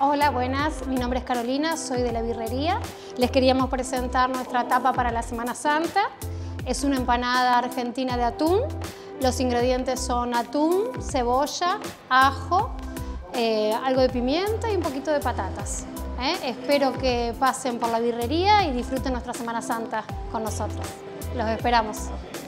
Hola, buenas. Mi nombre es Carolina, soy de la birrería. Les queríamos presentar nuestra tapa para la Semana Santa. Es una empanada argentina de atún. Los ingredientes son atún, cebolla, ajo, algo de pimienta y un poquito de patatas. Espero que pasen por la birrería y disfruten nuestra Semana Santa con nosotros. Los esperamos.